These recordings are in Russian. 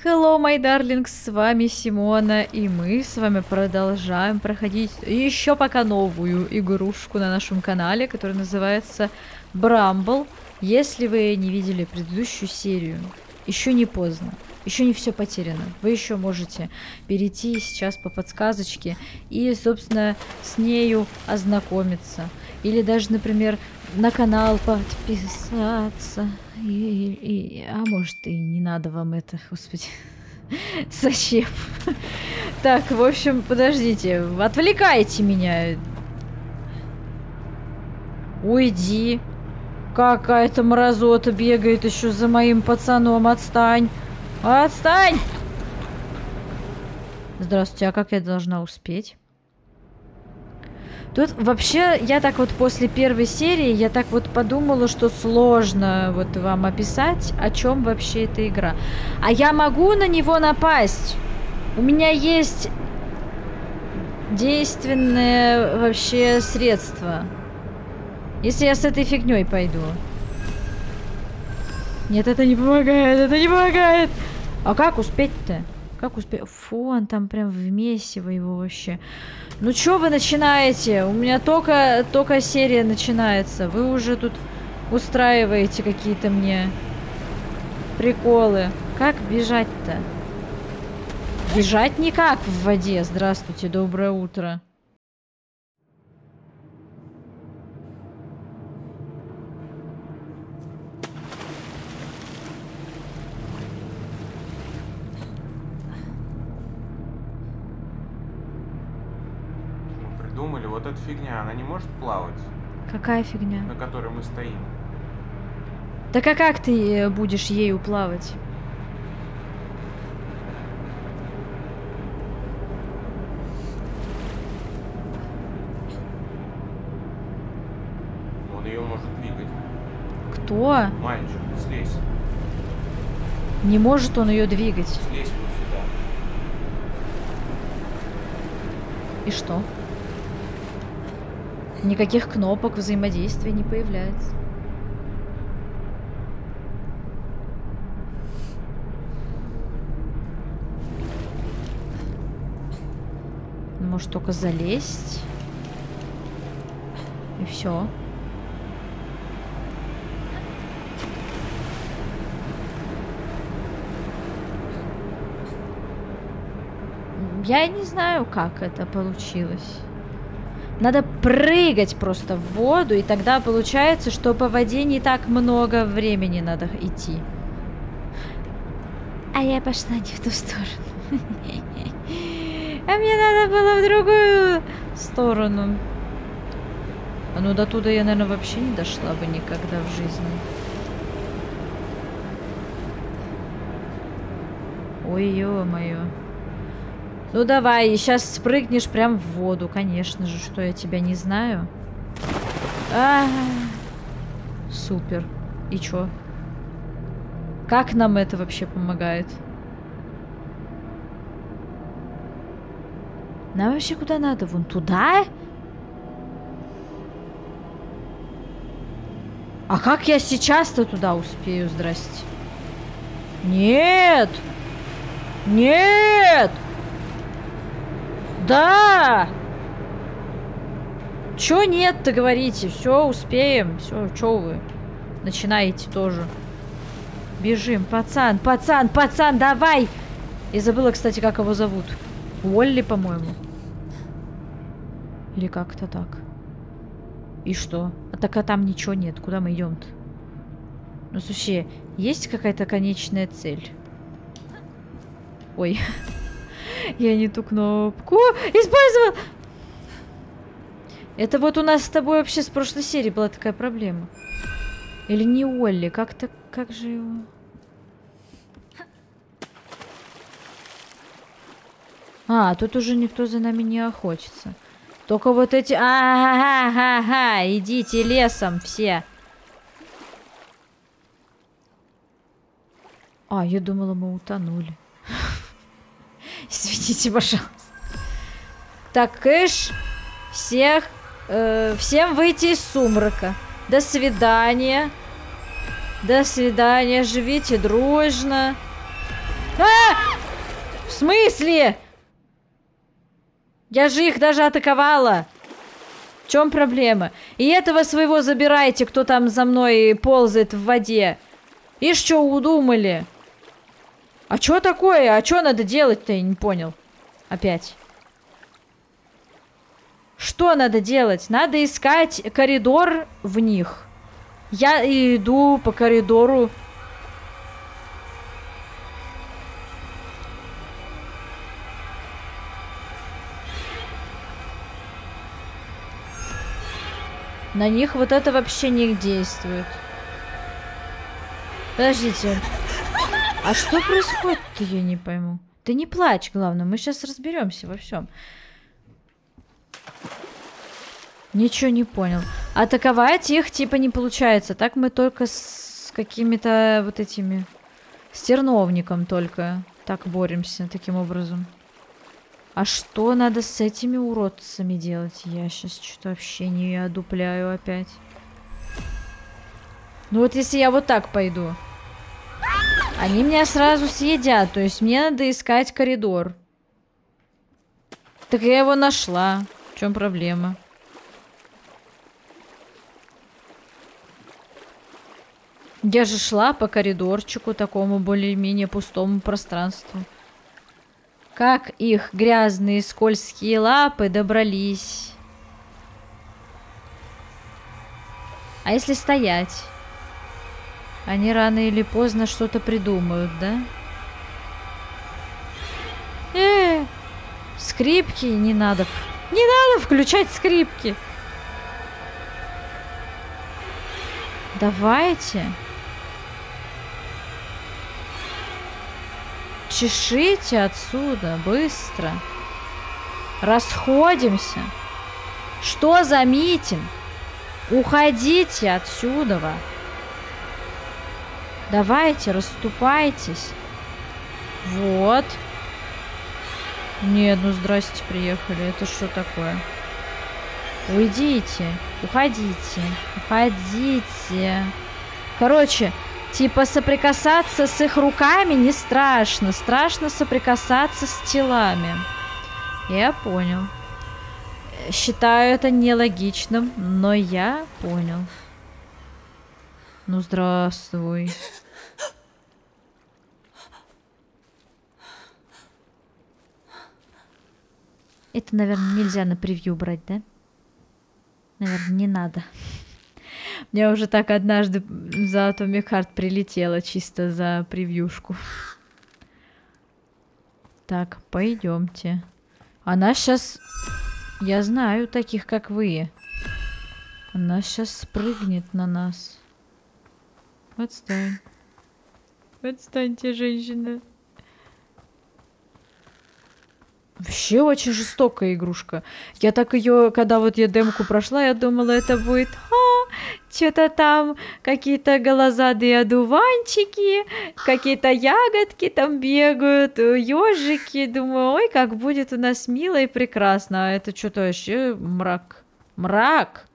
Hello, my darlings, с вами Симона, и мы с вами продолжаем проходить еще пока новую игрушку на нашем канале, которая называется Bramble. Если вы не видели предыдущую серию, еще не поздно, еще не все потеряно. Вы еще можете перейти сейчас по подсказочке и, собственно, с нею ознакомиться. Или даже, например, на канал подписаться. А может и не надо вам это, господи. Зачем? Так, в общем, подождите. Отвлекайте меня. Уйди. Какая-то мразота бегает еще за моим пацаном. Отстань. Отстань! Здравствуйте, а как я должна успеть? Тут вообще, я так вот после первой серии, я так вот подумала, что сложно вот вам описать, о чем вообще эта игра. А я могу на него напасть? У меня есть действенное вообще средство. Если я с этой фигней пойду. Нет, это не помогает, это не помогает. А как успеть-то? Как успеть? Фу, он там прям в месиво его вообще. Ну чё вы начинаете? У меня только серия начинается. Вы уже тут устраиваете какие-то мне приколы. Как бежать-то? Бежать никак в воде. Здравствуйте, доброе утро. Думали, вот эта фигня, она не может плавать? Какая фигня? На которой мы стоим. Так а как ты будешь ею плавать? Он ее может двигать. Кто? Мальчик, слезь. Не может он ее двигать. Слезь вот сюда. И что? Никаких кнопок взаимодействия не появляется. Может только залезть. И все. Я не знаю, как это получилось. Надо прыгать просто в воду, и тогда получается, что по воде не так много времени надо идти. А я пошла не в ту сторону. А мне надо было в другую сторону. Ну, до туда я, наверное, вообще не дошла бы никогда в жизни. Ой, ё-моё. Ну давай, сейчас спрыгнешь прям в воду, конечно же, что я тебя не знаю. Супер. И чё? Как нам это вообще помогает? Нам вообще куда надо? Вон туда? А как я сейчас-то туда успею? Здрасте. Нет! Нет! Да! Чё нет-то говорите? Все, успеем. Все, чё вы? Начинаете тоже. Бежим, пацан, пацан, пацан, давай! Я забыла, кстати, как его зовут. Уолли, по-моему. Или как-то так. И что? А там ничего нет. Куда мы идем-то? Ну, слушай, есть какая-то конечная цель? Ой. Я не ту кнопку использовала. Это вот у нас с тобой вообще с прошлой серии была такая проблема. Или не Олли? Как-то... Как же его... А, тут уже никто за нами не охотится. Только вот эти... Ага, идите лесом все. А, я думала, мы утонули. Извините, пожалуйста. Так, кэш. Всем выйти из сумрака. До свидания. До свидания. Живите дружно. В смысле? Я же их даже атаковала. В чем проблема? И этого своего забирайте, кто там за мной ползает в воде. И что удумали? А что такое? А что надо делать-то? Я не понял. Опять. Что надо делать? Надо искать коридор в них. Я иду по коридору. На них вот это вообще не действует. Подождите. А что происходит-то, я не пойму. Ты не плачь, главное. Мы сейчас разберемся во всем. Ничего не понял. Атаковать их типа не получается. Так мы только с какими-то вот этими... С терновником только так боремся таким образом. А что надо с этими уродцами делать? Я сейчас что-то вообще не одупляю опять. Ну вот если я вот так пойду. Они меня сразу съедят. То есть мне надо искать коридор. Так я его нашла. В чем проблема? Я же шла по коридорчику такому более-менее пустому пространству. Как их грязные скользкие лапы добрались? А если стоять? Они рано или поздно что-то придумают, да? Скрипки не надо. Не надо включать скрипки. Давайте. Чешите отсюда, быстро. Расходимся. Что за митинг? Уходите отсюда. Давайте, расступайтесь. Вот. Нет, ну здрасте, приехали. Это что такое? Уйдите. Уходите. Уходите. Короче... Типа соприкасаться с их руками не страшно. Страшно соприкасаться с телами. Я понял. Считаю это нелогичным, но я понял. Ну, здравствуй. Это, наверное, нельзя на превью брать, да? Наверное, не надо. Мне уже так однажды за Atomic Heart прилетело чисто за превьюшку. Так, пойдемте. Она сейчас... Я знаю таких, как вы. Она сейчас спрыгнет на нас. Отстань. Отстаньте, женщина. Вообще очень жестокая игрушка. Я так ее, когда вот я демку прошла, я думала, это будет что-то там, какие-то голозадые одуванчики, какие-то ягодки там бегают, ежики. Думаю, ой, как будет у нас мило и прекрасно. А это что-то вообще мрак. Мрак!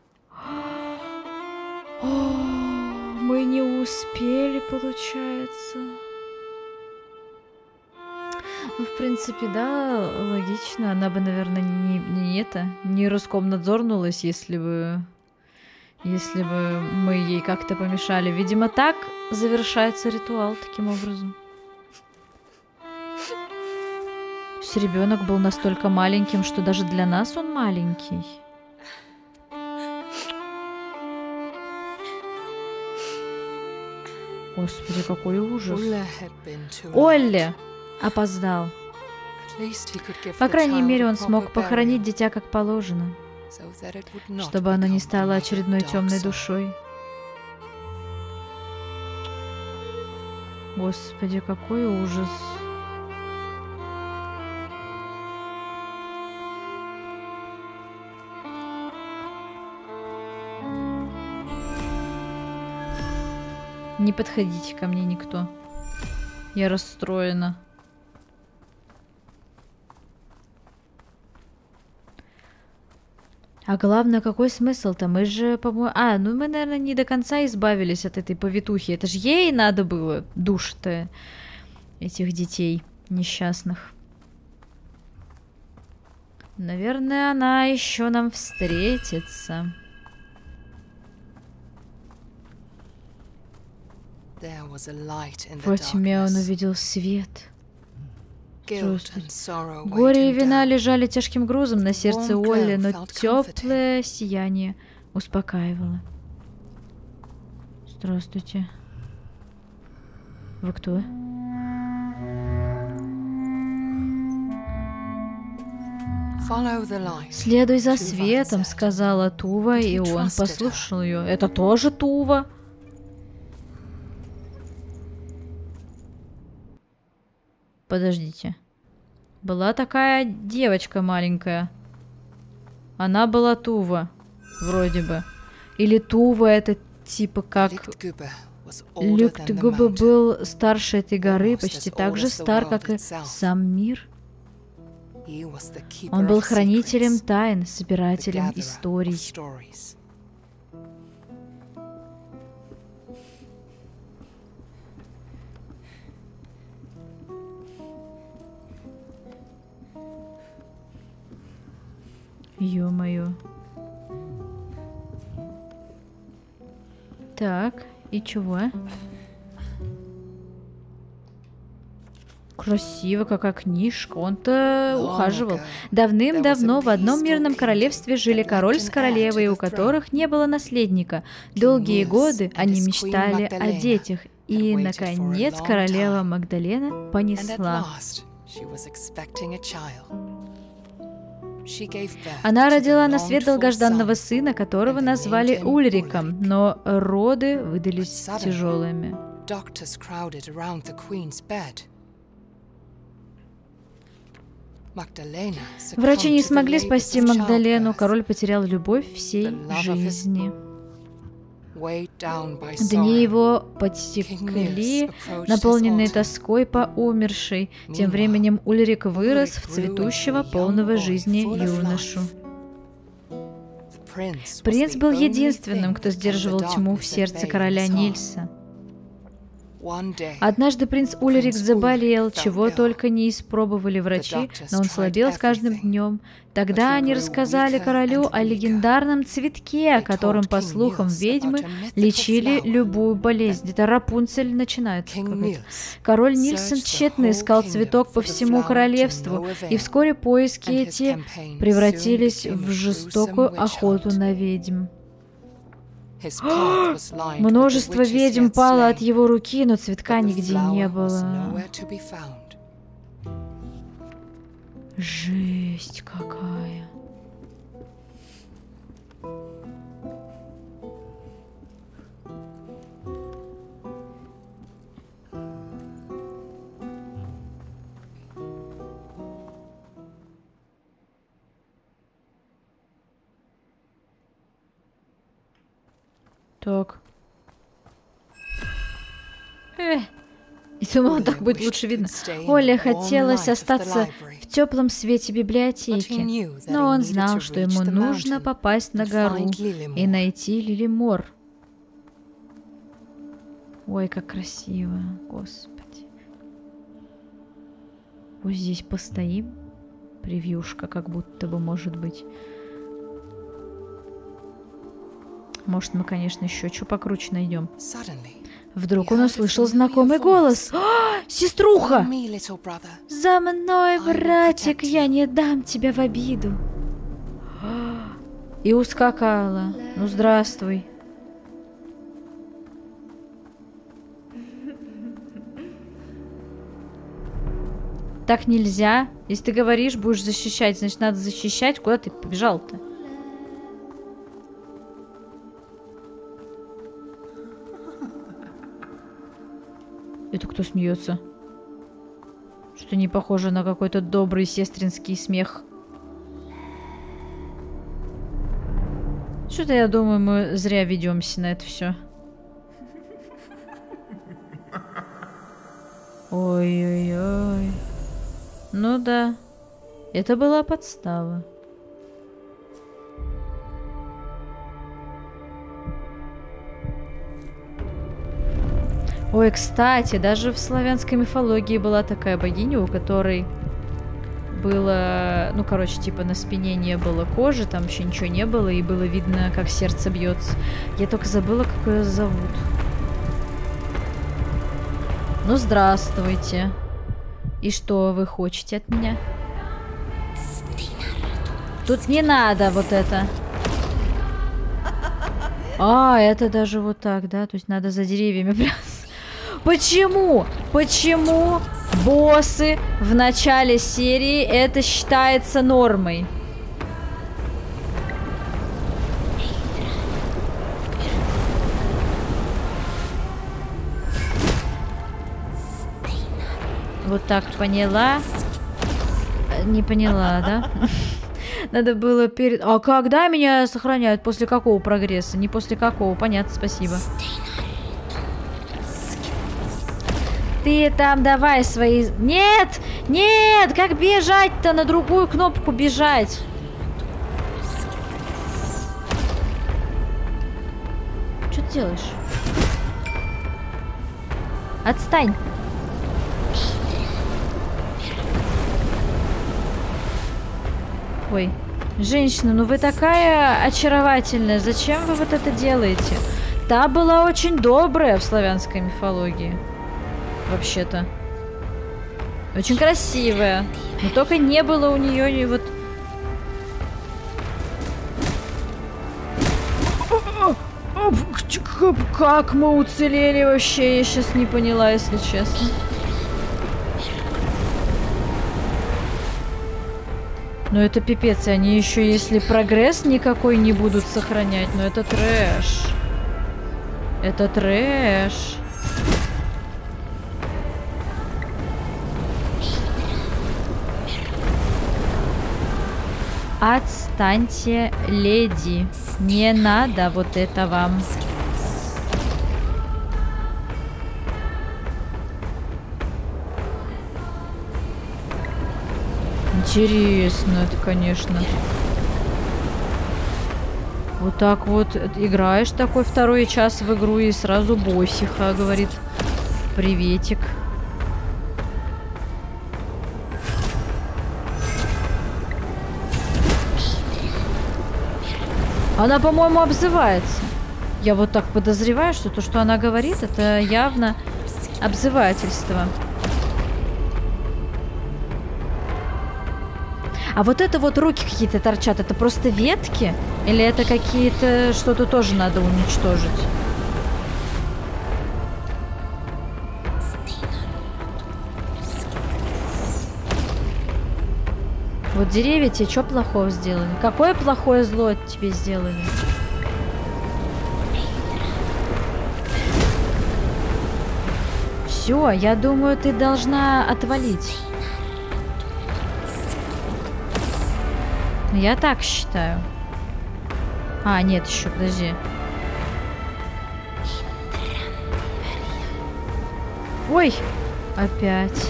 О, мы не успели, получается. Ну, в принципе, да, логично. Она бы, наверное, не Роскомнадзорнулась, если бы мы ей как-то помешали. Видимо, так завершается ритуал таким образом. То есть ребенок был настолько маленьким, что даже для нас он маленький. Господи, какой ужас. Олли опоздал. По крайней мере, он смог похоронить дитя как положено, чтобы оно не стало очередной темной душой. Господи, какой ужас. Не подходите ко мне никто. Я расстроена. А главное, какой смысл-то? Мы же, по-моему... А, ну мы, наверное, не до конца избавились от этой повитухи. Это же ей надо было, душ-то. этих детей несчастных. Наверное, она еще нам встретится. Во тьме он увидел свет. Горе и вина лежали тяжким грузом на сердце Олли, но теплое сияние успокаивало. Здравствуйте. Вы кто? «Следуй за светом», — сказала Тува, и он послушал ее. Это тоже Тува? Подождите. Была такая девочка маленькая. Она была Тува, вроде бы. Или Тува это типа как... Люктгуба был старше этой горы, почти так же стар, как и сам мир. Он был хранителем тайн, собирателем историй. Ё-моё. Так, и чего? Красиво, какая книжка. Он-то ухаживал. Давным-давно в одном мирном королевстве жили король с королевой, у которых не было наследника. Долгие годы они мечтали о детях. И, наконец, королева Магдалена понесла. Она родила на свет долгожданного сына, которого назвали Ульриком, но роды выдались тяжелыми. Врачи не смогли спасти Магдалену, король потерял любовь всей жизни. Дни его потекли, наполненные тоской по умершей. Тем временем Ульрик вырос в цветущего, полного жизни юношу. Принц был единственным, кто сдерживал тьму в сердце короля Нильса. Однажды принц Ульрик заболел, чего только не испробовали врачи, но он слабел с каждым днем. Тогда они рассказали королю о легендарном цветке, которым, по слухам, ведьмы лечили любую болезнь. Это Рапунцель начинается. Король Нильсон тщетно искал цветок по всему королевству, и вскоре поиски эти превратились в жестокую охоту на ведьм. Множество ведьм пало от его руки, но цветка нигде не было. Жесть какая. Так. И думала, так будет лучше видно. Оле хотелось остаться в теплом свете библиотеки, но он знал, что ему нужно попасть на гору и найти Лилимор. Ой, как красиво, господи. Вот здесь постоим. Превьюшка как будто бы может быть. Может, мы, конечно, еще что покруче найдем. Вдруг он услышал знакомый голос. Сеструха! За мной, братик, я не дам тебя в обиду. И ускакала. Ну, здравствуй. Так нельзя. Если ты говоришь, будешь защищать, значит, надо защищать. Куда ты побежал-то? Это кто смеется? Что не похоже на какой-то добрый сестринский смех. Что-то я думаю, мы зря ведемся на это все. Ой-ой-ой. Ну да, это была подстава. Ой, кстати, даже в славянской мифологии была такая богиня, у которой было, ну, короче, типа на спине не было кожи, там еще ничего не было, и было видно, как сердце бьется. Я только забыла, как ее зовут. Ну, здравствуйте. И что вы хотите от меня? Тут не надо вот это. А, это даже вот так, да? То есть надо за деревьями прятаться. Почему? Почему боссы в начале серии это считается нормой? Вот так поняла. Не поняла, да? Надо было перед... А когда меня сохраняют? После какого прогресса? Не после какого? Понятно, спасибо. Ты там давай свои... Нет! Нет! Как бежать-то? На другую кнопку бежать. Что ты делаешь? Отстань. Ой, женщина, ну вы такая очаровательная. Зачем вы вот это делаете? Та была очень добрая в славянской мифологии. Вообще-то. Очень красивая. Но только не было у нее ни вот... Как мы уцелели вообще? Я сейчас не поняла, если честно. Но это пипец, и они еще, если прогресс никакой не будут сохранять, но это трэш. Это трэш. Отстаньте, леди. Не надо вот это вам. Интересно это, конечно. Вот так вот играешь такой второй час в игру и сразу боссиха говорит приветик. Она, по-моему, обзывается. Я вот так подозреваю, что то, что она говорит, это явно обзывательство. А вот это вот руки какие-то торчат, это просто ветки? Или это какие-то... что-то тоже надо уничтожить? Вот деревья тебе что плохого сделали? Какое плохое зло тебе сделали? Все, я думаю, ты должна отвалить. Я так считаю. А, нет, еще, подожди. Ой, опять.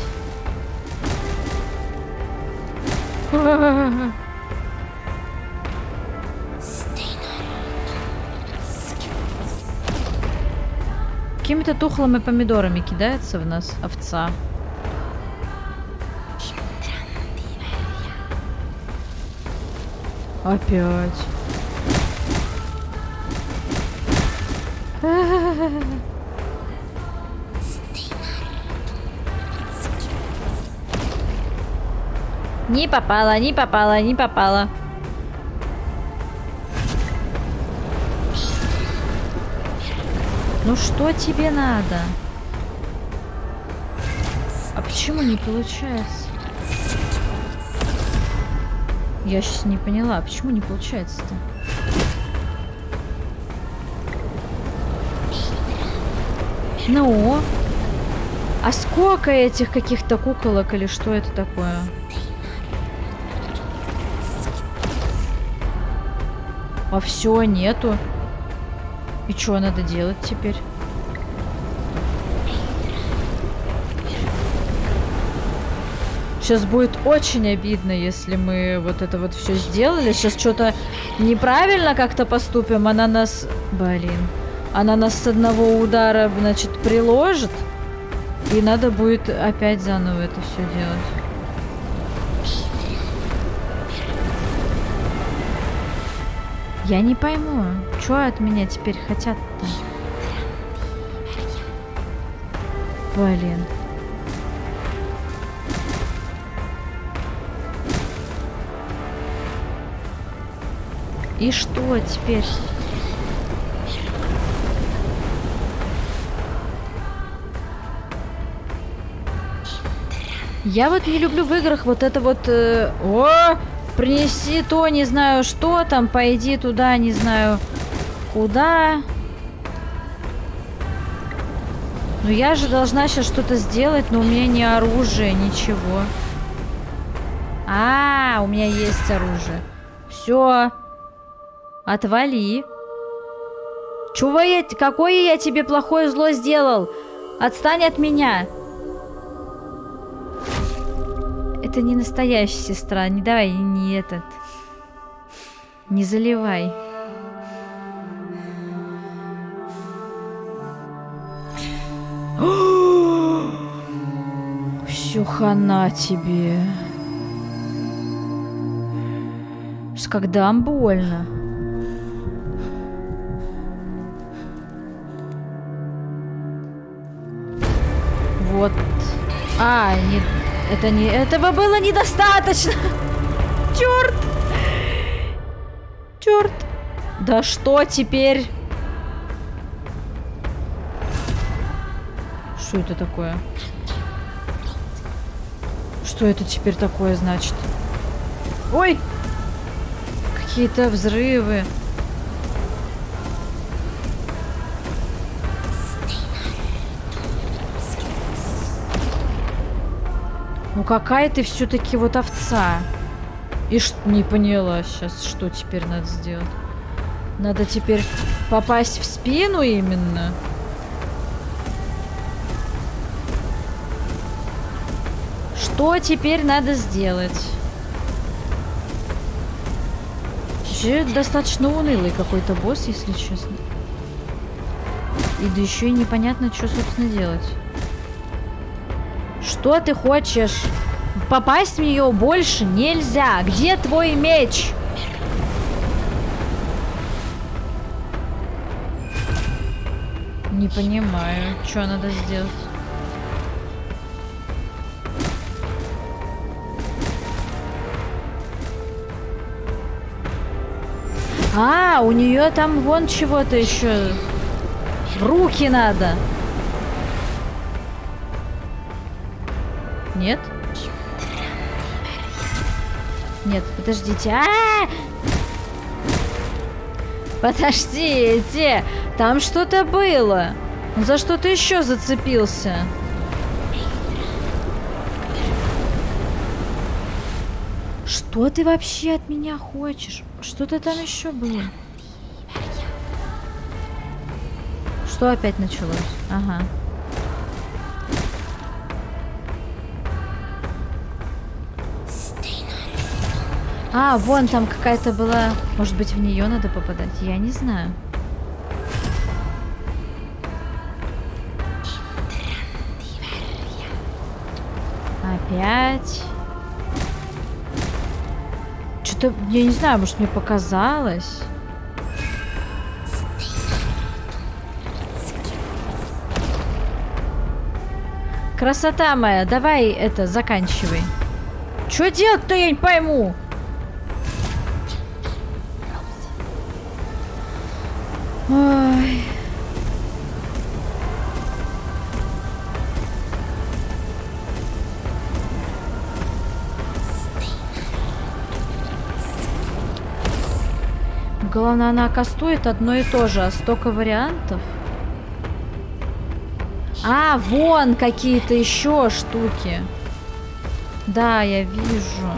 Какими-то тухлыми помидорами кидается в нас овца. Опять. Не попала, не попала, не попала. Ну что тебе надо? А почему не получается? Я сейчас не поняла, почему не получается-то? Ну? А сколько этих каких-то куколок или что это такое? А все, нету. И что надо делать теперь? Сейчас будет очень обидно, если мы вот это вот все сделали. Сейчас что-то неправильно как-то поступим. Она нас... Блин. Она нас с одного удара, значит, приложит. И надо будет опять заново это все делать. Я не пойму, что от меня теперь хотят-то? Блин. И что теперь? Я вот не люблю в играх вот это вот... О! Принеси то, не знаю что там, пойди туда, не знаю куда. Ну я же должна сейчас что-то сделать, но у меня не оружие, ничего. У меня есть оружие. Все. Отвали. Чего какое я тебе плохое зло сделал? Отстань от меня. Это не настоящая сестра. Не давай, не этот. Не заливай. Все хана тебе. Когда больно. Вот. Нет. Это не... Этого было недостаточно. Черт. Черт. Да что теперь? Что это такое? Что это теперь такое значит? Ой! Какие-то взрывы. Ну какая ты все-таки вот овца. И не поняла сейчас, что теперь надо сделать. Надо теперь попасть в спину именно. Что теперь надо сделать? Вообще достаточно унылый какой-то босс, если честно. И да еще и непонятно, что, собственно, делать. Что ты хочешь? Попасть в нее больше нельзя. Где твой меч? Не понимаю, что надо сделать. У нее там вон чего-то еще. В руки надо. Нет? Нет, подождите. Подождите. Там что-то было. Он за что-то еще зацепился. Что ты вообще от меня хочешь? Что-то там еще было. Что опять началось? Ага. Вон там какая-то была. Может быть, в нее надо попадать? Я не знаю. Опять. Что-то, я не знаю, может, мне показалось. Красота моя, давай это, заканчивай. Что делать-то, я не пойму. Ой. Главное, она кастует одно и то же, а столько вариантов. Вон какие-то еще штуки. Да, я вижу.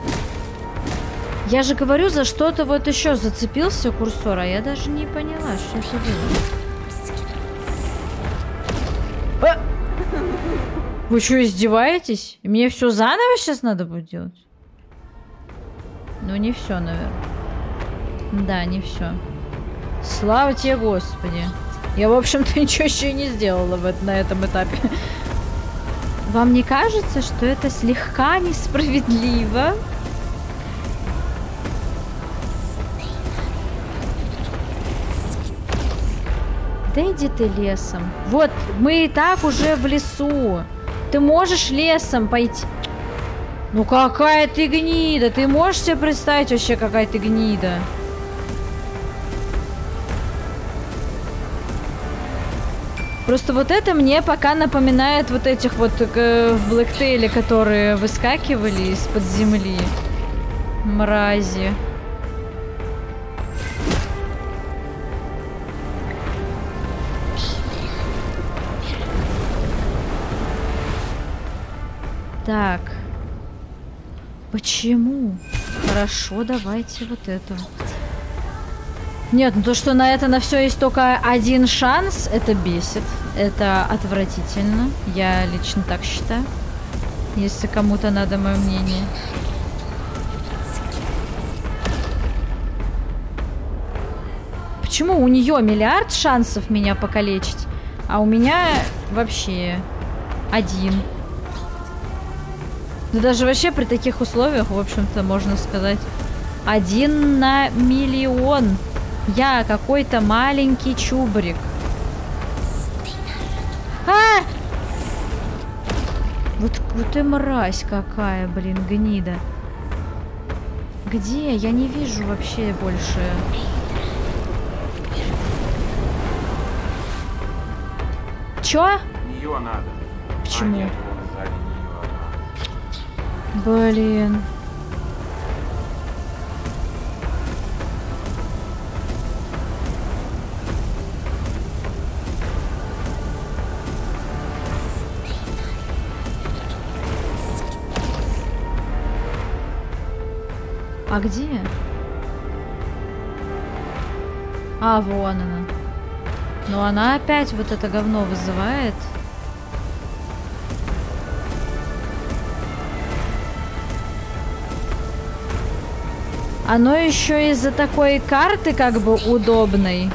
Я же говорю, за что-то вот еще зацепился курсор, а я даже не поняла, что это было. Вы что, издеваетесь? Мне все заново сейчас надо будет делать? Ну, не все, наверное. Да, не все. Слава тебе, Господи. Я, в общем-то, ничего еще и не сделала на этом этапе. Вам не кажется, что это слегка несправедливо? Да иди ты лесом. Вот, мы и так уже в лесу. Ты можешь лесом пойти. Ну какая ты гнида. Ты можешь себе представить вообще, какая ты гнида? Просто вот это мне пока напоминает вот этих вот в Блэктейле, которые выскакивали из-под земли. Мрази. Так. Почему? Хорошо, давайте вот это. Нет, ну то, что на это на все есть только один шанс, это бесит. Это отвратительно. Я лично так считаю. Если кому-то надо мое мнение. Почему у нее миллиард шансов меня покалечить, а у меня вообще один? Да даже вообще при таких условиях, в общем-то, можно сказать, 1 на миллион. Я какой-то маленький чубрик. А! Вот и мразь какая, блин, гнида. Где? Я не вижу вообще больше. Чё? Ее надо. Почему? Нет, вон сзади неё. Блин. А где? А, вон она. Но она опять вот это говно вызывает. Оно еще из-за такой карты как бы удобной.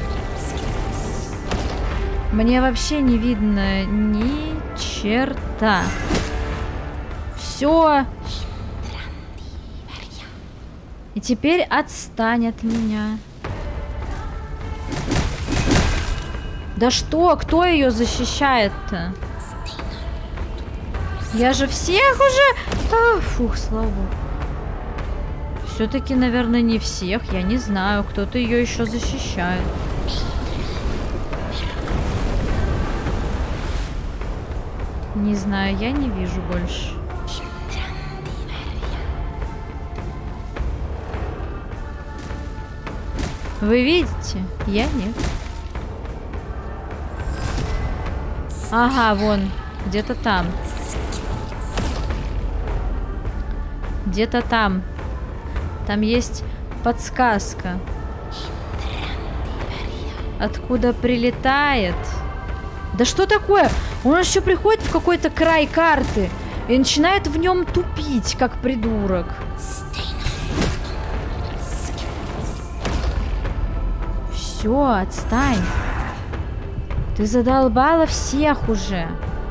Мне вообще не видно ни черта. Все. И теперь отстань от меня. Да что? Кто ее защищает-то? Я же всех уже... А, фух, слава богу. Все-таки, наверное, не всех. Я не знаю. Кто-то ее еще защищает. Не знаю, я не вижу больше. Вы видите? Я нет. Ага, вон. Где-то там. Где-то там. Там есть подсказка. Откуда прилетает? Да что такое? Он еще приходит в какой-то край карты и начинает в нем тупить, как придурок. Все, отстань. Ты задолбала всех уже.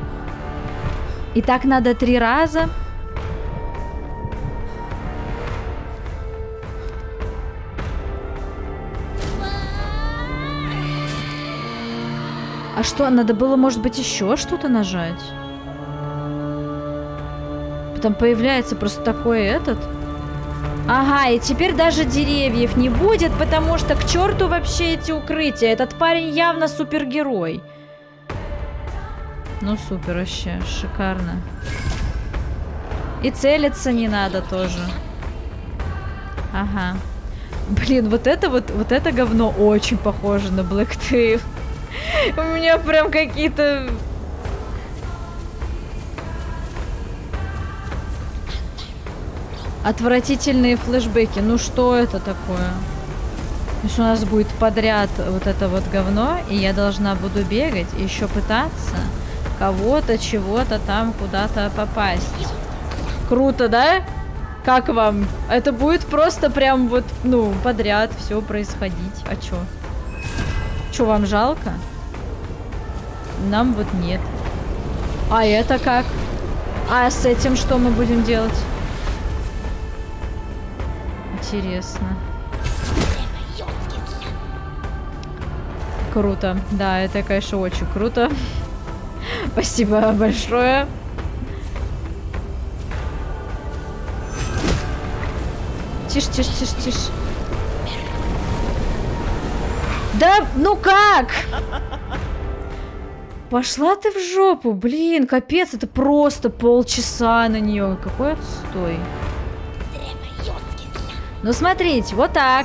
И так надо 3 раза. А что, надо было, может быть, еще что-то нажать? Потом появляется просто такой этот. Ага, и теперь даже деревьев не будет, потому что к черту вообще эти укрытия. Этот парень явно супергерой. Ну, супер вообще, шикарно. И целиться не надо тоже. Ага. Блин, вот это говно очень похоже на Блэктейл. У меня прям какие-то... отвратительные флешбеки. Ну что это такое? То есть у нас будет подряд вот это вот говно, и я должна буду бегать и еще пытаться кого-то, чего-то там куда-то попасть. Круто, да? Как вам? Это будет просто прям вот, ну, подряд все происходить. А чё? Что, вам жалко? Нам вот нет. А это как? А с этим что мы будем делать? Интересно. Круто. Да, это, конечно, очень круто. Спасибо большое. Тише, тише, тише, тише. Да, ну как? Пошла ты в жопу, блин, капец, это просто полчаса на нее. Какой отстой. Ну смотрите, вот так.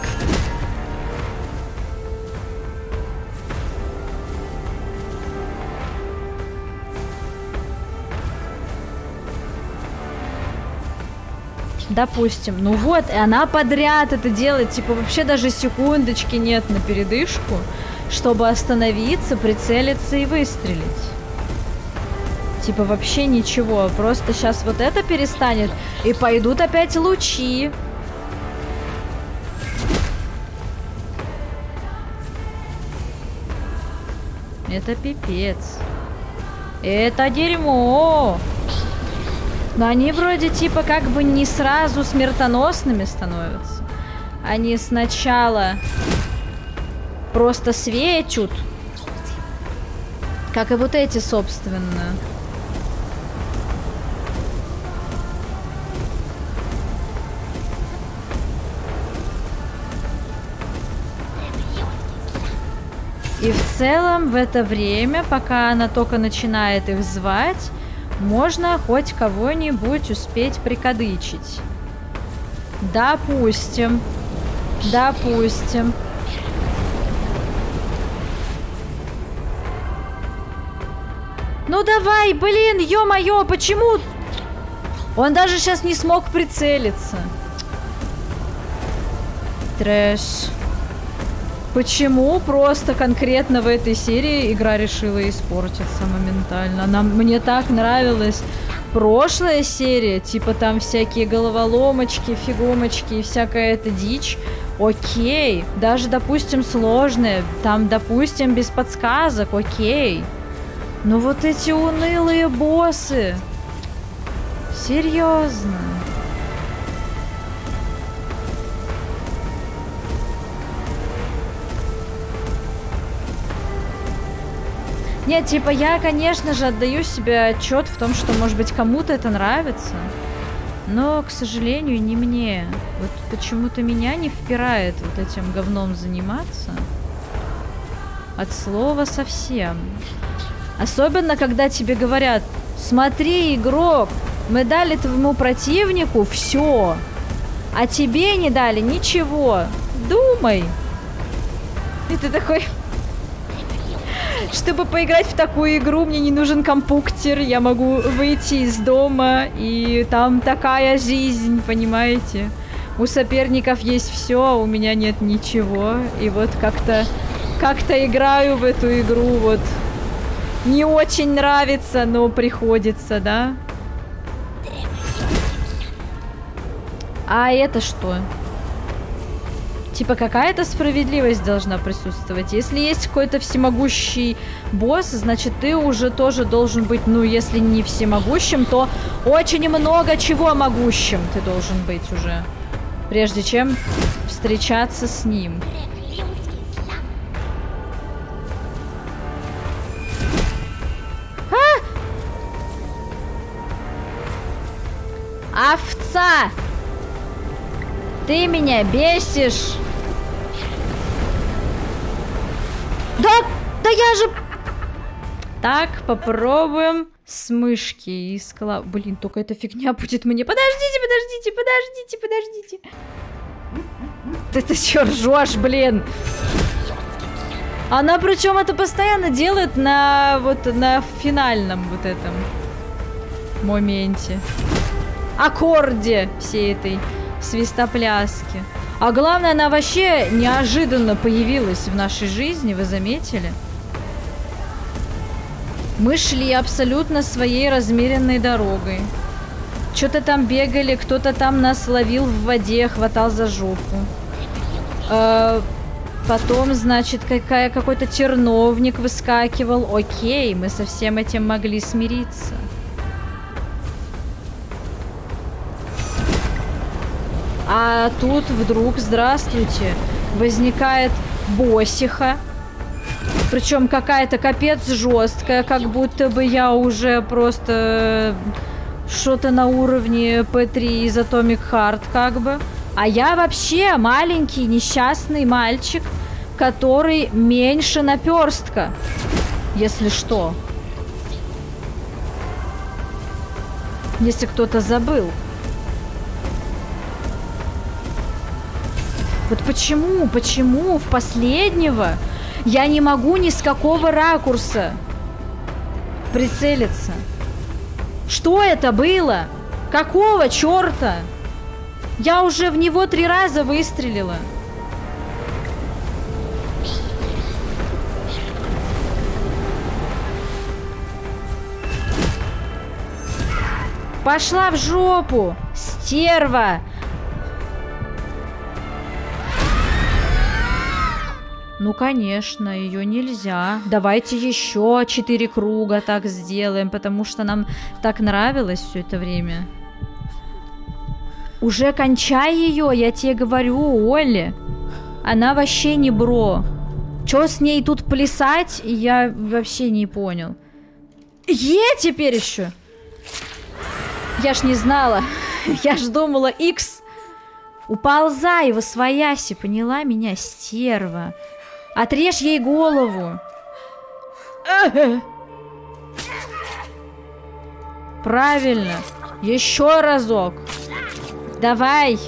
Допустим. Ну вот, и она подряд это делает. Типа вообще даже секундочки нет на передышку, чтобы остановиться, прицелиться и выстрелить. Типа вообще ничего. Просто сейчас вот это перестанет, и пойдут опять лучи. Это пипец. Это дерьмо. Но они вроде типа как бы не сразу смертоносными становятся. Они сначала просто светят. Как и вот эти, собственно. И в целом в это время, пока она только начинает их звать, можно хоть кого-нибудь успеть прикадычить. Допустим. Допустим. Ну давай, блин, ё-моё, почему? Он даже сейчас не смог прицелиться. Трэш. Почему просто конкретно в этой серии игра решила испортиться моментально? Мне так нравилась прошлая серия, типа там всякие головоломочки, фигомочки и всякая эта дичь. Окей, даже, допустим, сложная, там, допустим, без подсказок, окей. Но вот эти унылые боссы, серьезно. Нет, типа я, конечно же, отдаю себе отчет в том, что, может быть, кому-то это нравится, но, к сожалению, не мне. Вот почему-то меня не впирает вот этим говном заниматься. От слова совсем. Особенно, когда тебе говорят: смотри, игрок, мы дали твоему противнику все, а тебе не дали ничего. Думай. И ты такой... Чтобы поиграть в такую игру, мне не нужен компьютер, я могу выйти из дома, и там такая жизнь, понимаете? У соперников есть все, у меня нет ничего, и вот как-то играю в эту игру, вот не очень нравится, но приходится, да? А это что? Типа какая-то справедливость должна присутствовать. Если есть какой-то всемогущий босс, значит ты уже тоже должен быть, ну если не всемогущим, то очень много чего могущим ты должен быть уже, прежде чем встречаться с ним. Овца! Ты меня бесишь! Да я же... Так, попробуем с мышки и с клав... Блин, только эта фигня будет мне... Подождите! Ты чё ржёшь, блин? Она причем это постоянно делает на финальном вот этом моменте. Аккорде всей этой свистопляски. А главное, она вообще неожиданно появилась в нашей жизни, вы заметили? Мы шли абсолютно своей размеренной дорогой. Что-то там бегали, кто-то там нас ловил в воде, хватал за жопу. Потом, значит, какой-то терновник выскакивал. Окей, мы со всем этим могли смириться. А тут вдруг, здравствуйте, возникает боссиха. Причем какая-то капец жесткая, как будто бы я уже просто что-то на уровне P3 из Atomic Heart, как бы. А я вообще маленький несчастный мальчик, который меньше наперстка, если что. Если кто-то забыл. Вот почему в последнего я не могу ни с какого ракурса прицелиться? Что это было? Какого черта? Я уже в него 3 раза выстрелила. Пошла в жопу, стерва! Ну, конечно, ее нельзя. Давайте еще 4 круга так сделаем, потому что нам так нравилось все это время. Уже кончай ее, я тебе говорю, Олли. Она вообще не бро. Чё с ней тут плясать, я вообще не понял. Теперь еще. Я ж не знала. Я ж думала, X. Уползай, восвояси, поняла меня, стерва. Отрежь ей голову. Правильно. Еще разок. Давай.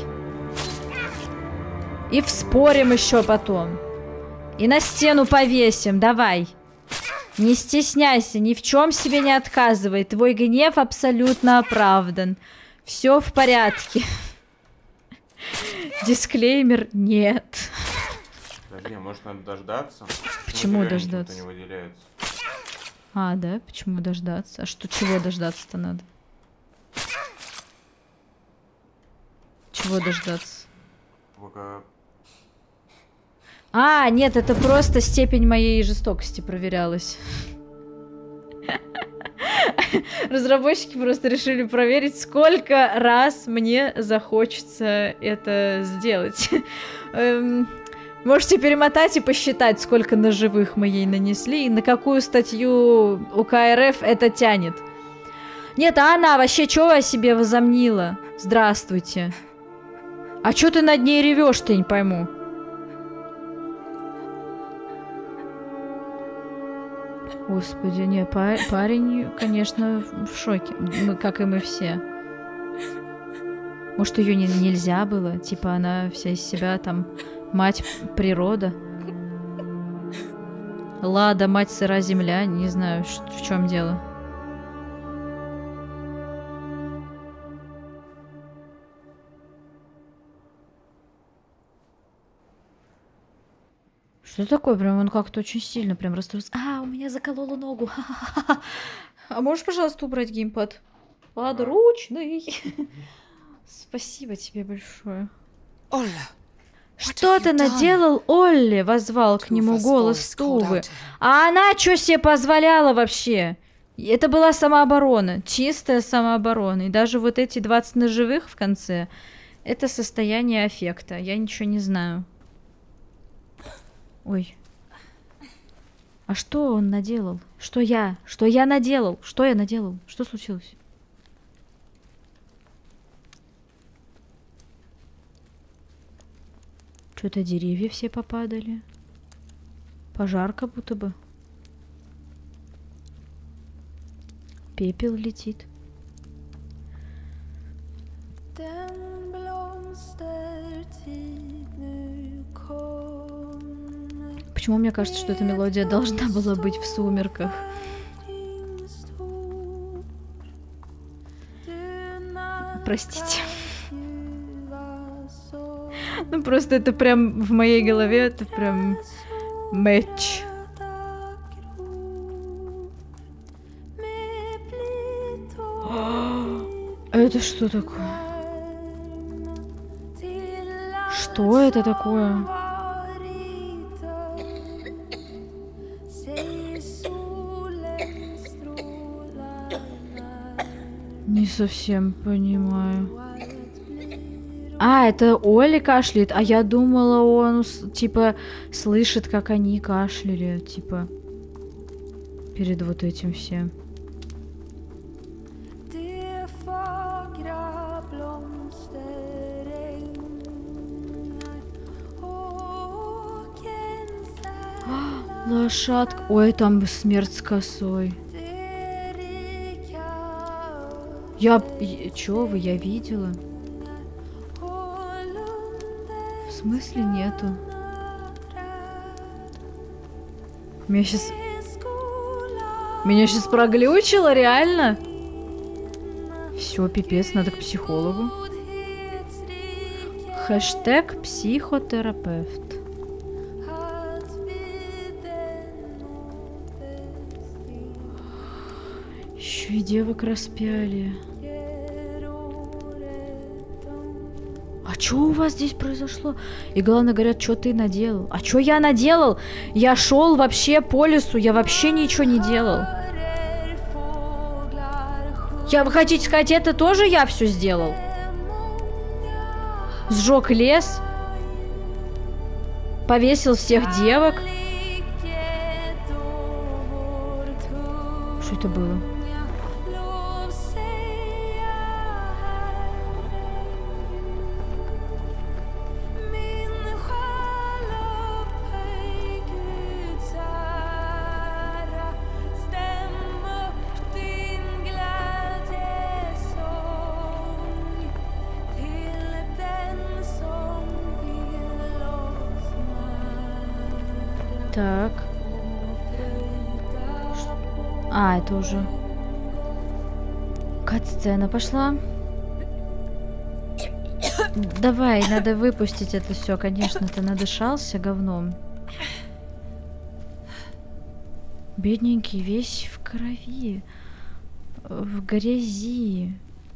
И вспорим еще потом. И на стену повесим. Давай. Не стесняйся, ни в чем себе не отказывай. Твой гнев абсолютно оправдан. Все в порядке. Дисклеймер нет. Подожди, может надо дождаться? Почему дождаться? Не выделяется. А, да? Почему дождаться? А что, чего дождаться-то надо? Чего дождаться? Пока... А, нет, это просто степень моей жестокости проверялась. Разработчики просто решили проверить, сколько раз мне захочется это сделать. Можете перемотать и посчитать, сколько ножевых мы ей нанесли и на какую статью УК РФ это тянет. Нет, а она вообще чего о себе возомнила? Здравствуйте. А чё ты над ней ревешь-то, не пойму. Господи, не, парень, конечно, в шоке. Как и мы все. Может, ее нельзя было? Типа она вся из себя там мать природа. Лада, мать сыра земля. Не знаю, в чем дело. Что такое? Прям он как-то очень сильно прям расстроился. А, у меня заколола ногу. А можешь, пожалуйста, убрать геймпад? Подручный. Спасибо тебе большое. Олля! Что ты наделал, Олли? Возвал к нему голос Тувы. А она что себе позволяла вообще? Это была самооборона. Чистая самооборона. И даже вот эти 20 ножевых в конце, это состояние аффекта. Я ничего не знаю. Ой. А что он наделал? Что я? Что я наделал? Что я наделал? Что случилось? Что-то деревья все попадали. Пожар как будто бы. Пепел летит. Почему мне кажется, что эта мелодия должна была быть в «Сумерках»? Простите. Ну просто это прям в моей голове, это прям матч. Это что такое? Что это такое? Не совсем понимаю. А, это Оля кашляет, а я думала, он, типа, слышит, как они кашляли, типа, перед вот этим всем. Лошадка. Ой, там смерть с косой. Чё вы, я видела? В смысле нету? Меня сейчас проглючило, реально? Все, пипец, надо к психологу. Хэштег психотерапевт. Еще и девок распяли. А что у вас здесь произошло? И главное говорят, что ты наделал. А что я наделал? Я шел вообще по лесу, я вообще ничего не делал. Вы хотите сказать, это тоже я все сделал? Сжег лес. Повесил всех девок. Что это было? Так. А, это уже... Кат-сцена пошла. Давай, надо выпустить это все, конечно, ты надышался говном. Бедненький, весь в крови. В грязи.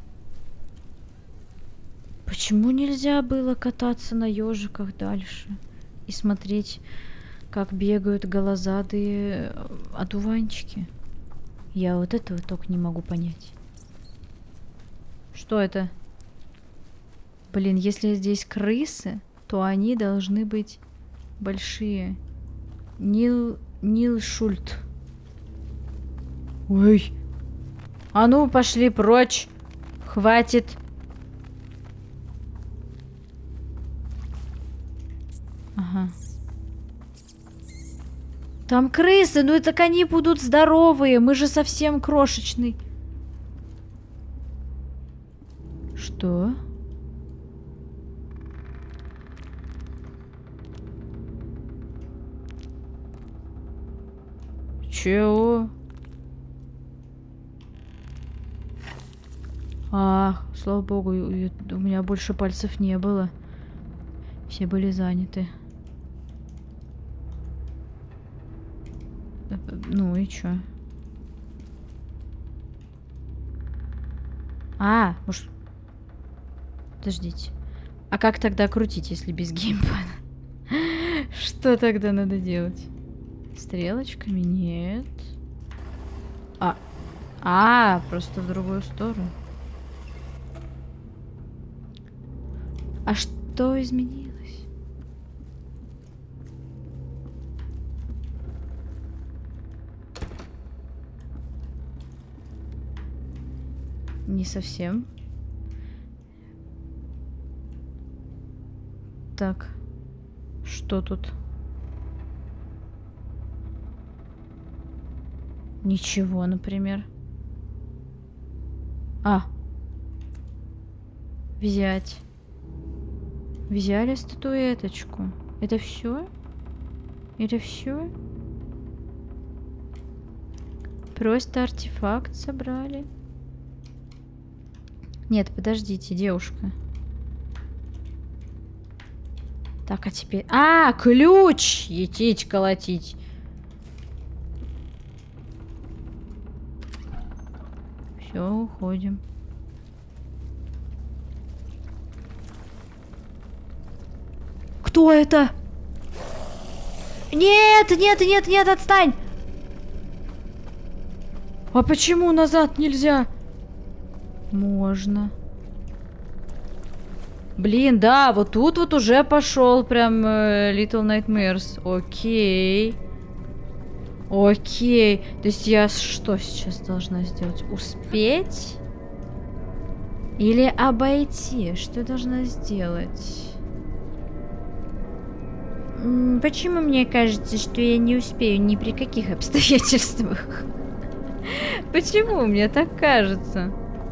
Почему нельзя было кататься на ежиках дальше? И смотреть, как бегают голозадые одуванчики? Я вот этого только не могу понять. Что это? Блин, если здесь крысы, то они должны быть большие. Нил Шульт. Ой. А ну, пошли прочь. Хватит. Ага. Там крысы, ну так они будут здоровые. Мы же совсем крошечный. Что? Чего? Слава богу, у меня больше пальцев не было. Все были заняты. Ну и чё? Может... Подождите. А как тогда крутить, если без геймпада? Что тогда надо делать? Стрелочками? Нет. Просто в другую сторону. А что изменилось? Не совсем. Так. Что тут? Ничего, например. Взять. Взяли статуэточку. Это все? Или все? Просто артефакт собрали. Нет, подождите, девушка. Так, а теперь... ключ! Етить, колотить. Все, уходим. Кто это? Нет, нет, нет, нет, отстань! А почему назад нельзя? Можно. Блин, да, вот тут вот уже пошел прям Little Nightmares. Окей. Окей. То есть я что сейчас должна сделать? Успеть? Или обойти? Что я должна сделать? Почему мне кажется, что я не успею ни при каких обстоятельствах? Почему мне так кажется?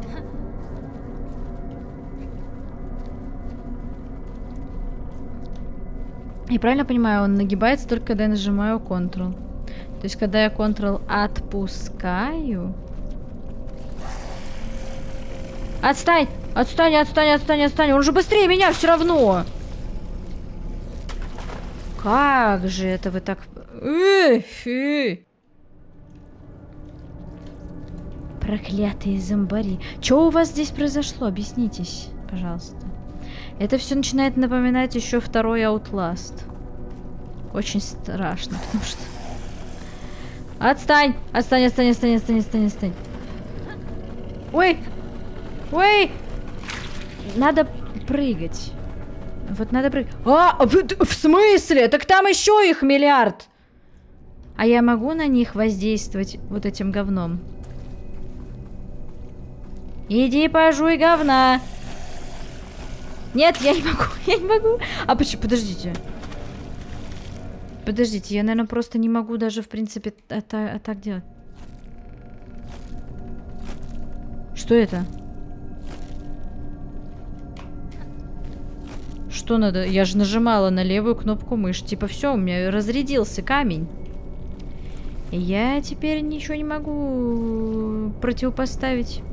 Я правильно понимаю, он нагибается только когда я нажимаю Ctrl. То есть, когда я Ctrl отпускаю... Отстань! Отстань, отстань, отстань, отстань! Он же быстрее меня все равно! Как же это вы так... Проклятые зомбари. Что у вас здесь произошло? Объяснитесь, пожалуйста. Это все начинает напоминать еще второй Outlast. Очень страшно, потому что... Отстань! Отстань, отстань, отстань, отстань, отстань, отстань. Ой! Ой! Надо прыгать. Вот надо прыгать. А, в смысле? Так там еще их миллиард! А я могу на них воздействовать вот этим говном? Иди пожуй говна! Нет, я не могу, я не могу. А почему? Подождите. Подождите, я, наверное, просто не могу даже, в принципе, так делать. Что это? Что надо? Я же нажимала на левую кнопку мыши. Типа, все, у меня разрядился камень. И я теперь ничего не могу противопоставить.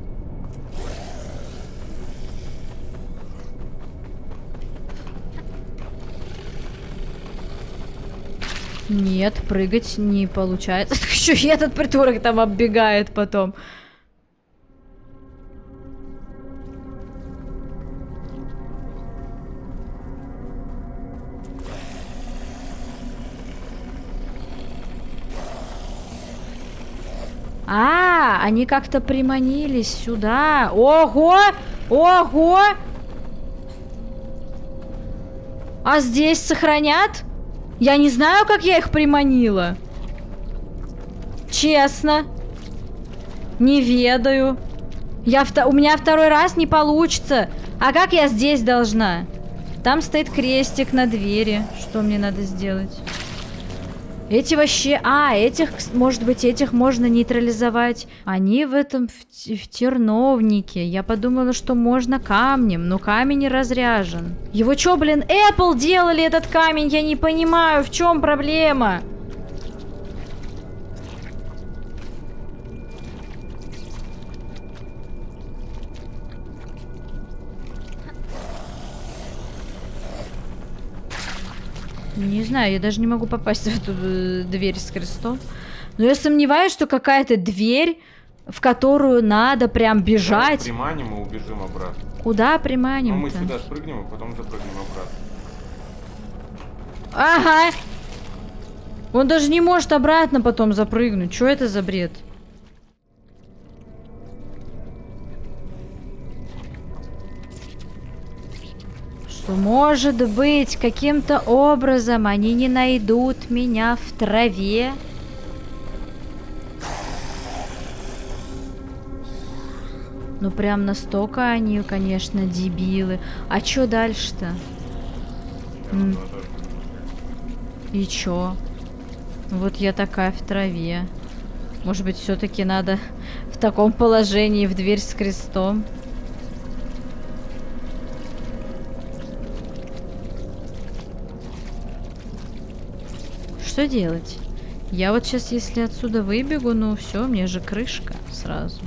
Нет, прыгать не получается. Еще и этот придурок там оббегает потом. А, они как-то приманились сюда. Ого! Ого! А здесь сохранят? Я не знаю, как я их приманила. Честно. Не ведаю. У меня второй раз не получится. А как я здесь должна? Там стоит крестик на двери. Что мне надо сделать? Эти вообще... А, этих, может быть, этих можно нейтрализовать. Они в этом, в терновнике. Я подумала, что можно камнем, но камень не разряжен. Его чё, блин, Apple делали этот камень? Я не понимаю, в чем проблема? Не знаю, я даже не могу попасть в эту дверь с крестом. Но я сомневаюсь, что какая-то дверь, в которую надо прям бежать. Приманим и убежим обратно. Куда приманим-то? Ну, мы сюда спрыгнем, а потом запрыгнем обратно. Ага! Он даже не может обратно потом запрыгнуть. Что это за бред? Может быть, каким-то образом они не найдут меня в траве. Ну, прям настолько они, конечно, дебилы. А чё дальше-то? И чё? Вот я такая в траве. Может быть, все-таки надо в таком положении в дверь с крестом? Что делать? Я вот сейчас, если отсюда выбегу, ну все, мне же крышка сразу.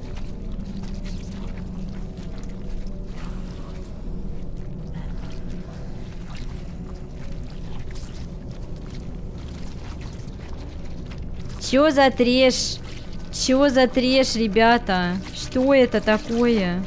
Чё за треш? Чё за треш, ребята? Что это такое?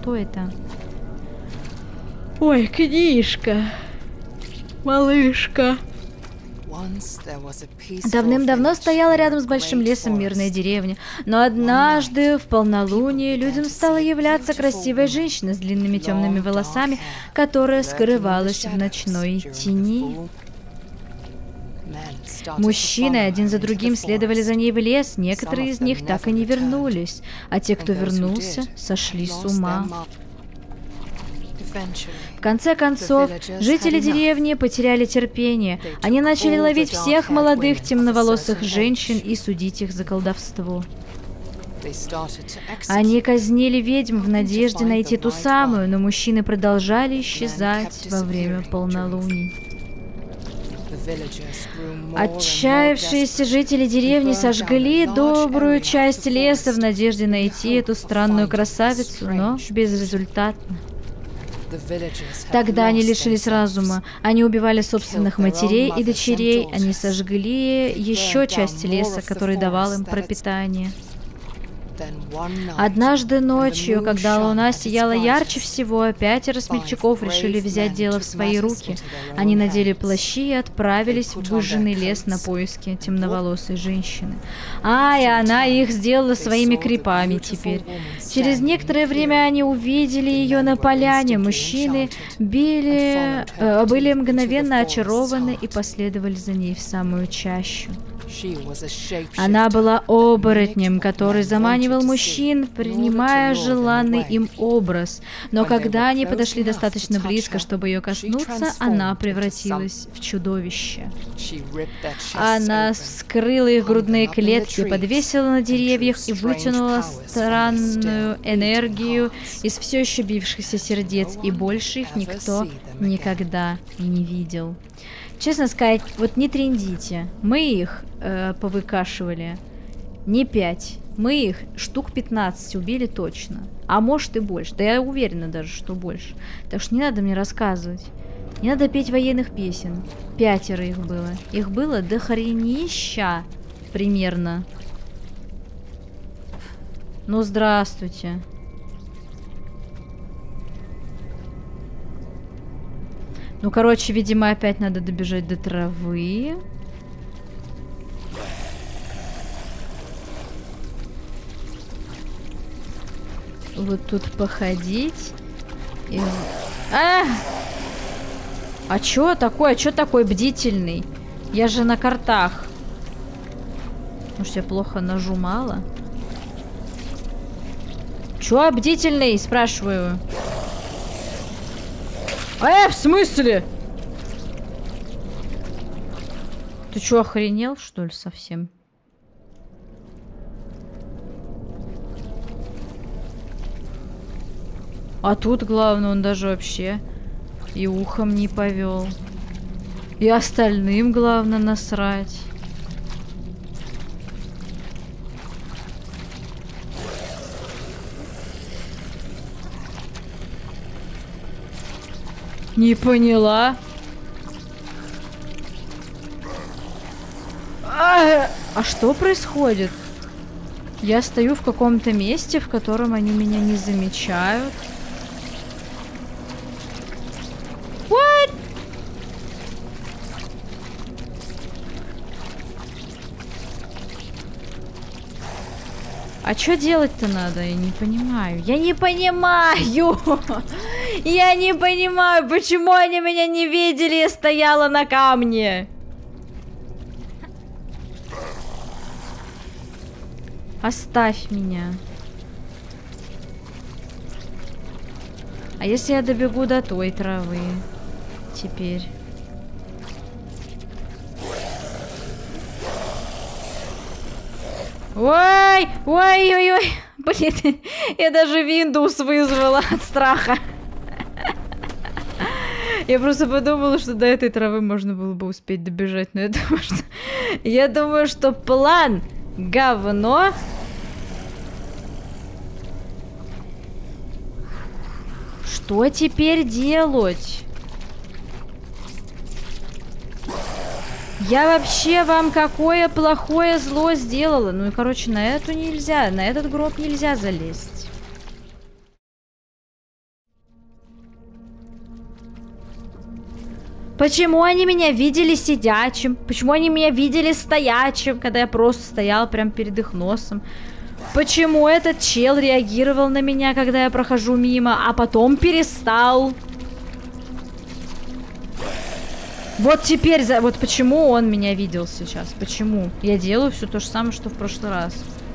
Что это? Ой, книжка. Малышка. Давным-давно стояла рядом с большим лесом мирная деревня, но однажды в полнолуние людям стала являться красивая женщина с длинными темными волосами, которая скрывалась в ночной тени. Мужчины один за другим следовали за ней в лес, некоторые из них так и не вернулись, а те, кто вернулся, сошли с ума. В конце концов, жители деревни потеряли терпение. Они начали ловить всех молодых темноволосых женщин и судить их за колдовство. Они казнили ведьм в надежде найти ту самую, но мужчины продолжали исчезать во время полнолуний. Отчаявшиеся жители деревни сожгли добрую часть леса в надежде найти эту странную красавицу, но безрезультатно. Тогда они лишились разума. Они убивали собственных матерей и дочерей. Они сожгли еще часть леса, который давал им пропитание. Однажды ночью, когда луна сияла ярче всего, 5 смельчаков решили взять дело в свои руки. Они надели плащи и отправились в выжженный лес на поиски темноволосой женщины. И она их сделала своими крипами теперь. Через некоторое время они увидели ее на поляне. Мужчины были мгновенно очарованы и последовали за ней в самую чащу. Она была оборотнем, который заманивал мужчин, принимая желанный им образ. Но когда они подошли достаточно близко, чтобы ее коснуться, она превратилась в чудовище. Она вскрыла их грудные клетки, подвесила на деревьях и вытянула странную энергию из все еще бившихся сердец, и больше их никто никогда не видел. Честно сказать, вот не трындите. Мы их повыкашивали не 5. Мы их штук 15 убили точно. А может и больше. Да я уверена даже, что больше. Так что не надо мне рассказывать. Не надо петь военных песен. 5 их было. Их было до хренища примерно. Ну, здравствуйте. Ну, короче, видимо, опять надо добежать до травы. Вот тут походить. И... А чё такое? Чё такой бдительный? Я же на картах. Может, я плохо нажимала? Чё бдительный? Спрашиваю. В смысле? Ты чё, охренел, что ли, совсем? А тут, главное, он даже вообще и ухом не повел. И остальным, главное, насрать. Не поняла. А что происходит? Я стою в каком-то месте, в котором они меня не замечают. What? А что делать-то надо? Я не понимаю. Я не понимаю! Я не понимаю, почему они меня не видели, я стояла на камне. Оставь меня. А если я добегу до той травы? Теперь. Ой! Ой-ой-ой! Блин, я даже Windows вызвала от страха. Я просто подумала, что до этой травы можно было бы успеть добежать, но я думаю, что план говно. Что теперь делать? Я вообще вам какое плохое зло сделала? Ну и, короче, на эту нельзя, на этот гроб нельзя залезть. Почему они меня видели сидячим? Почему они меня видели стоячим, когда я просто стоял прямо перед их носом? Почему этот чел реагировал на меня, когда я прохожу мимо, а потом перестал? Вот теперь, вот почему он меня видел сейчас? Почему? Я делаю все то же самое, что в прошлый раз.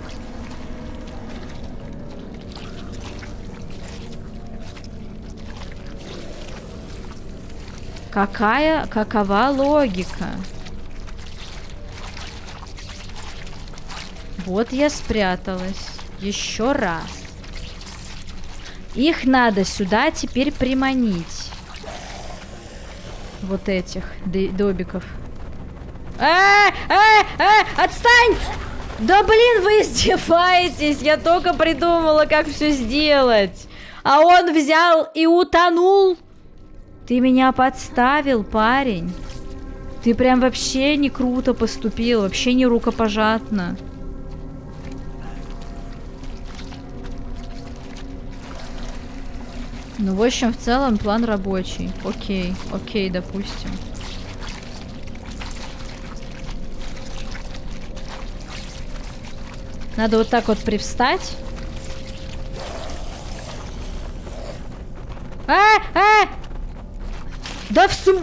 Какова логика? Вот я спряталась. Еще раз. Их надо сюда теперь приманить. Вот этих добиков. Отстань! Да блин, вы издеваетесь! Я только придумала, как все сделать. А он взял и утонул. Ты меня подставил, парень. Ты прям вообще не круто поступил, вообще не рукопожатно. Ну, в общем, в целом план рабочий. Окей, допустим. Надо вот так вот привстать. Да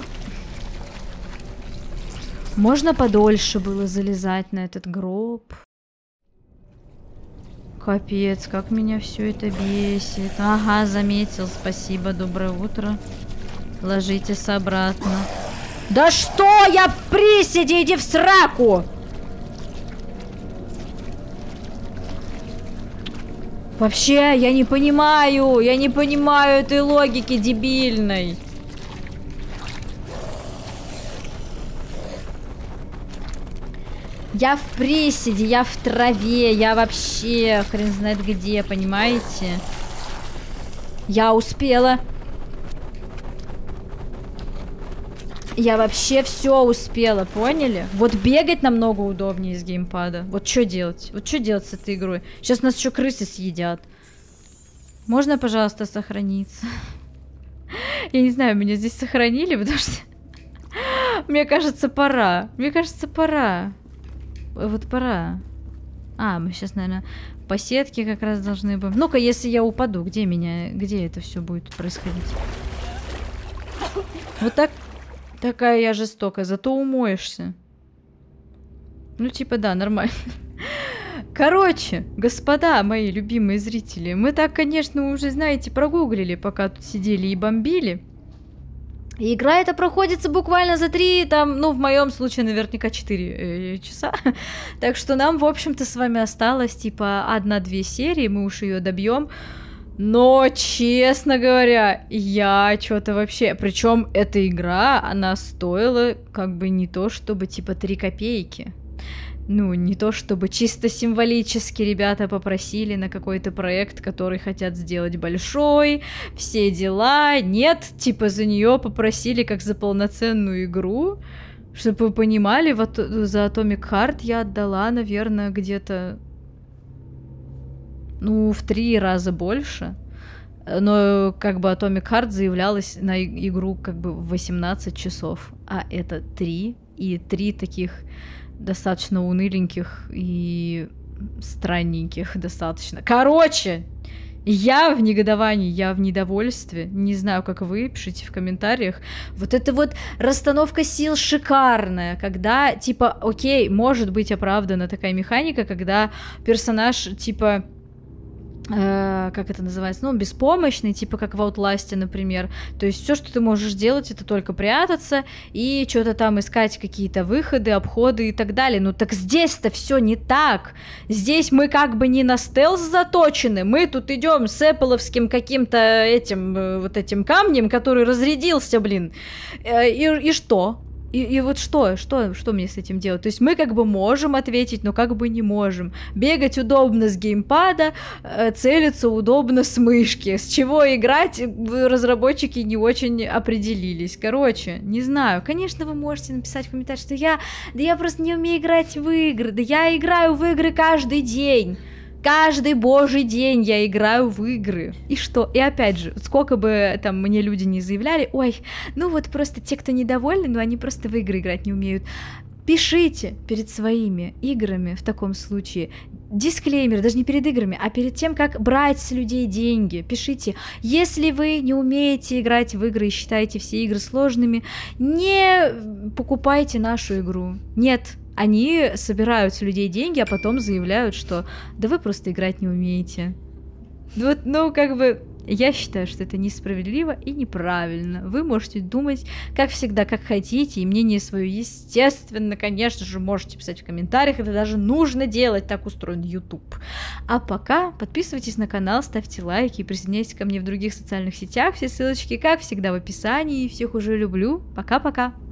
Можно подольше было залезать на этот гроб. Капец, как меня все это бесит. Ага, заметил, спасибо, доброе утро. Ложитесь обратно. Да что я в приседе, иди в сраку! Вообще, я не понимаю этой логики дебильной. Я в приседе, я в траве, я вообще хрен знает где, понимаете? Я успела. Я вообще все успела, поняли? Вот бегать намного удобнее с геймпада. Вот что делать? Вот что делать с этой игрой? Сейчас нас еще крысы съедят. Можно, пожалуйста, сохраниться? Я не знаю, меня здесь сохранили, потому что... Мне кажется, пора. Мне кажется, пора. Вот пора. Мы сейчас, наверное, по сетке как раз должны будем. Ну-ка, если я упаду, где это все будет происходить? Вот так. Такая я жестокая, зато умоешься. Ну, типа, да, нормально. Короче, господа, мои любимые зрители, мы так, конечно, уже, знаете, прогуглили, пока тут сидели и бомбили. И игра эта проходится буквально за 3, там, ну, в моем случае, наверняка 4 часа. Так что нам, в общем-то, с вами осталось, типа, 1-2 серии, мы уж ее добьем. Но, честно говоря, я что-то вообще... Причем эта игра, она стоила, как бы, не то чтобы, типа, 3 копейки. Ну, не то чтобы чисто символически ребята попросили на какой-то проект, который хотят сделать большой, все дела. Нет, типа за нее попросили как за полноценную игру. Чтобы вы понимали, вот за Atomic Heart я отдала, наверное, где-то, ну, в 3 раза больше. Но как бы Atomic Heart заявлялась на игру как бы в 18 часов. А это 3. И 3 таких... достаточно уныленьких и странненьких достаточно. Короче, я в негодовании, я в недовольстве. Не знаю, как вы, пишите в комментариях. Вот эта вот расстановка сил шикарная, когда, типа, окей, может быть оправдана такая механика, когда персонаж, типа... как это называется, ну, беспомощный, типа как в Outlast, например. То есть все, что ты можешь делать, это только прятаться и что-то там искать какие-то выходы, обходы и так далее. Ну так здесь-то все не так. Здесь мы как бы не на стелс заточены, мы тут идем с эппловским каким-то этим, вот этим камнем, который разрядился, блин. И что? И вот что мне с этим делать? То есть мы как бы можем ответить, но как бы не можем. Бегать удобно с геймпада, целиться удобно с мышки. С чего играть, разработчики не очень определились. Короче, не знаю. Конечно, вы можете написать в комментариях, что я просто не умею играть в игры. Да я играю в игры каждый день. Каждый божий день я играю в игры. И что? И опять же, сколько бы там мне люди не заявляли, ой, ну вот просто те, кто недовольны, ну они просто в игры играть не умеют. Пишите перед своими играми в таком случае дисклеймер, даже не перед играми, а перед тем, как брать с людей деньги. Пишите, если вы не умеете играть в игры и считаете все игры сложными, не покупайте нашу игру. Нет, они собирают с людей деньги, а потом заявляют, что да вы просто играть не умеете. Вот, ну, как бы, я считаю, что это несправедливо и неправильно. Вы можете думать, как всегда, как хотите, и мнение свое, естественно, конечно же, можете писать в комментариях, это даже нужно делать, так устроен YouTube. А пока подписывайтесь на канал, ставьте лайки и присоединяйтесь ко мне в других социальных сетях, все ссылочки, как всегда, в описании. Всех уже люблю, пока-пока!